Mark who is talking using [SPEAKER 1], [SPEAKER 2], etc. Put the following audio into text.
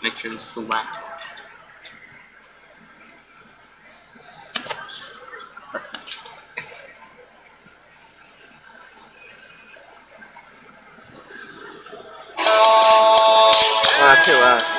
[SPEAKER 1] Make sure it's still black. That's fine.
[SPEAKER 2] Too loud.